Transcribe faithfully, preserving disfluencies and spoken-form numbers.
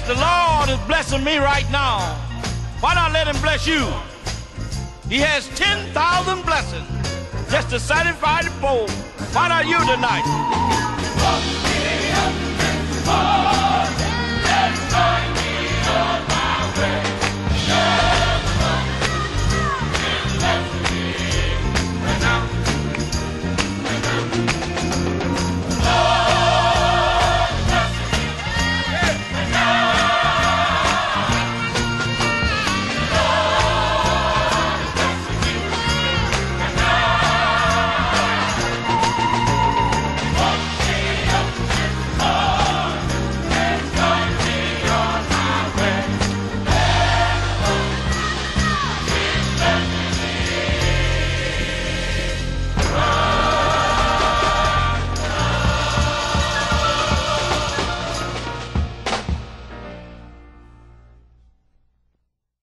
the Lord is blessing me right now, why not let him bless you? He has ten thousand blessings just to satisfy the poor. Why not you tonight?